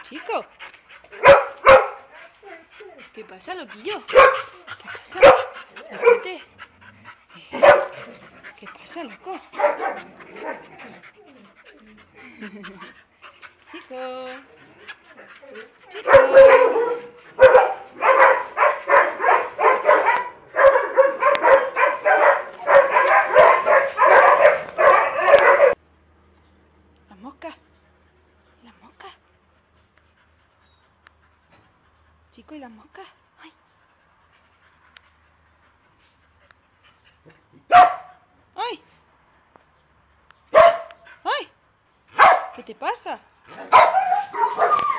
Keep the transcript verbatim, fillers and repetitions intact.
Chico. ¿Qué pasa, loquillo? ¿Qué pasa? Locote. ¿Qué pasa, loco? Chico. Chico. La mosca. La mosca. Chico, ¿y la mosca? ¡Ay! ¡Ay! ¡Ay! ¿Qué te pasa?